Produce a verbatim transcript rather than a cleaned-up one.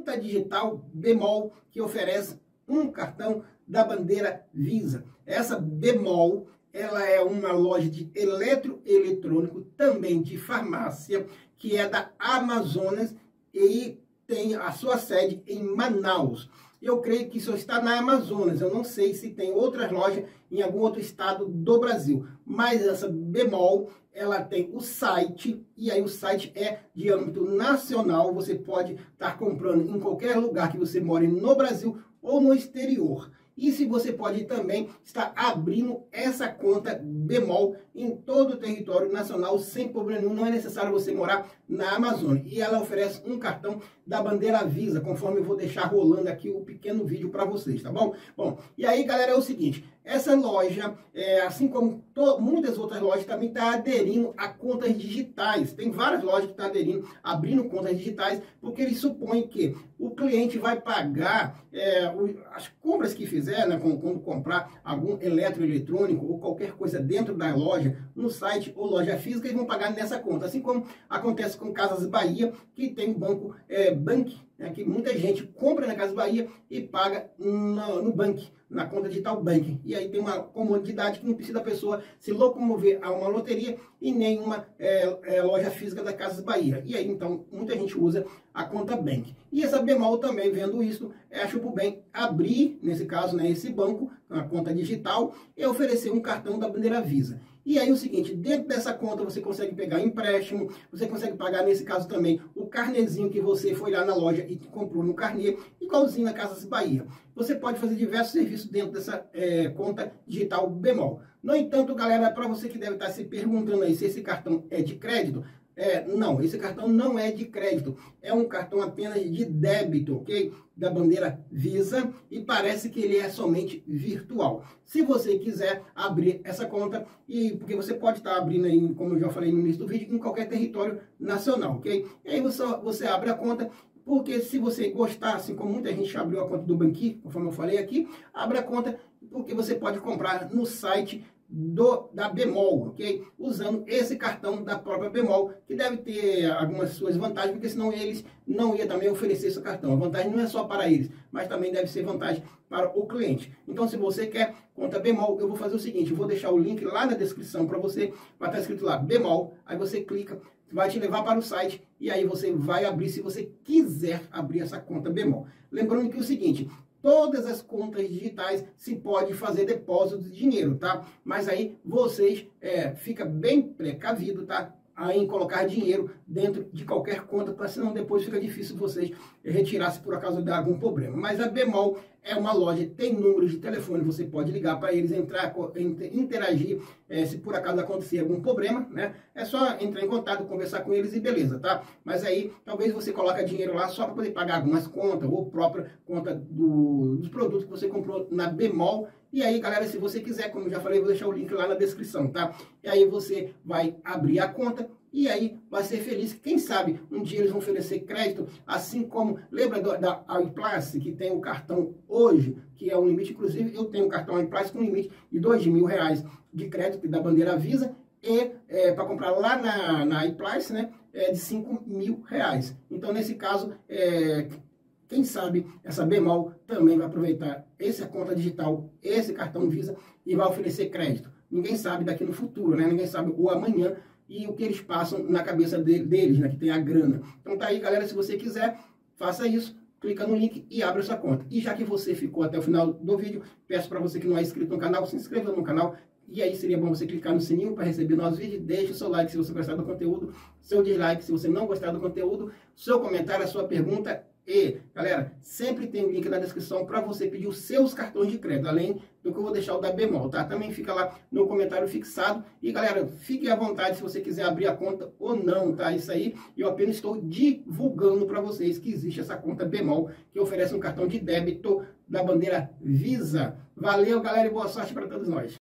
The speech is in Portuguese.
conta digital Bemol, que oferece um cartão da bandeira Visa. Essa Bemol, ela é uma loja de eletroeletrônico, também de farmácia, que é da Amazonas e tem a sua sede em Manaus. Eu creio que só está na Amazonas, eu não sei se tem outras lojas em algum outro estado do Brasil. Mas essa Bemol, ela tem o site, e aí o site é de âmbito nacional, você pode estar comprando em qualquer lugar que você more no Brasil ou no exterior. E se você pode também estar abrindo essa conta Bemol em todo o território nacional sem problema nenhum, não é necessário você morar na Amazônia. E ela oferece um cartão da bandeira Visa, conforme eu vou deixar rolando aqui o pequeno vídeo para vocês, tá bom? Bom, e aí galera, é o seguinte, essa loja, é, assim como muitas outras lojas, também está aderindo a contas digitais. Tem várias lojas que estão aderindo, abrindo contas digitais, porque eles supõem que o cliente vai pagar é, o, as compras que fizer, né, quando, quando comprar algum eletroeletrônico ou qualquer coisa dentro da loja, no site ou loja física, eles vão pagar nessa conta. Assim como acontece com Casas Bahia, que tem o banco é, Bank, né, que muita gente compra na Casas Bahia e paga no, no Bank, na conta digital Bank. E aí tem uma comodidade que não precisa da pessoa se locomover a uma loteria e nenhuma é, é, loja física da Casas Bahia. E aí, então, muita gente usa a conta Bank. E essa Bemol também, vendo isso, acho por bem abrir, nesse caso, né, esse banco, a conta digital, e oferecer um cartão da bandeira Visa. E aí o seguinte, dentro dessa conta você consegue pegar empréstimo, você consegue pagar, nesse caso também, o carnezinho que você foi lá na loja e comprou no carnê, igualzinho na Casas Bahia. Você pode fazer diversos serviços dentro dessa é, conta digital Bemol. No entanto, galera, para você que deve estar se perguntando aí se esse cartão é de crédito, É, não, esse cartão não é de crédito, é um cartão apenas de débito, ok? Da bandeira Visa, e parece que ele é somente virtual. Se você quiser abrir essa conta, e porque você pode estar abrindo aí, como eu já falei no início do vídeo, em qualquer território nacional, ok? E aí você, você abre a conta, porque se você gostar, assim como muita gente abriu a conta do Banqui, conforme eu falei aqui, abre a conta, porque você pode comprar no site Do, da Bemol, ok? Usando esse cartão da própria Bemol, que deve ter algumas suas vantagens, porque senão eles não iam também oferecer esse cartão. A vantagem não é só para eles, mas também deve ser vantagem para o cliente. Então, se você quer conta Bemol, eu vou fazer o seguinte, eu vou deixar o link lá na descrição para você, vai estar escrito lá Bemol, aí você clica, vai te levar para o site, e aí você vai abrir, se você quiser abrir essa conta Bemol. Lembrando que é o seguinte, todas as contas digitais se pode fazer depósito de dinheiro, tá? Mas aí vocês é, fica bem precavido, tá? Em colocar dinheiro dentro de qualquer conta, para senão depois fica difícil vocês retirar se por acaso der algum problema. Mas a Bemol é uma loja, tem números de telefone, você pode ligar para eles, entrar, interagir, é, se por acaso acontecer algum problema, né? É só entrar em contato, conversar com eles e beleza, tá? Mas aí, talvez você coloque dinheiro lá só para poder pagar algumas contas, ou própria conta do, dos produtos que você comprou na Bemol. E aí, galera, se você quiser, como eu já falei, vou deixar o link lá na descrição, tá? E aí você vai abrir a conta e aí vai ser feliz. Quem sabe um dia eles vão oferecer crédito, assim como, lembra do, da iPlace, que tem o cartão hoje, que é um limite, inclusive eu tenho um cartão iPlace com limite de dois mil reais de crédito da bandeira Visa, e é, para comprar lá na, na iPlace, né, é de cinco mil reais. Então, nesse caso, é... quem sabe essa Bemol também vai aproveitar essa conta digital, esse cartão Visa, e vai oferecer crédito. Ninguém sabe daqui no futuro, né? Ninguém sabe o amanhã e o que eles passam na cabeça deles, né? Que tem a grana. Então tá aí, galera, se você quiser, faça isso. Clica no link e abre a sua conta. E já que você ficou até o final do vídeo, peço para você que não é inscrito no canal, se inscreva no canal. E aí seria bom você clicar no sininho para receber novos vídeos. Deixe o seu like se você gostar do conteúdo, seu dislike se você não gostar do conteúdo, seu comentário, a sua pergunta. E, galera, sempre tem o link na descrição para você pedir os seus cartões de crédito, além do que eu vou deixar o da Bemol, tá? Também fica lá no comentário fixado. E, galera, fique à vontade se você quiser abrir a conta ou não, tá? Isso aí, eu apenas estou divulgando para vocês que existe essa conta Bemol, que oferece um cartão de débito da bandeira Visa. Valeu, galera, e boa sorte para todos nós.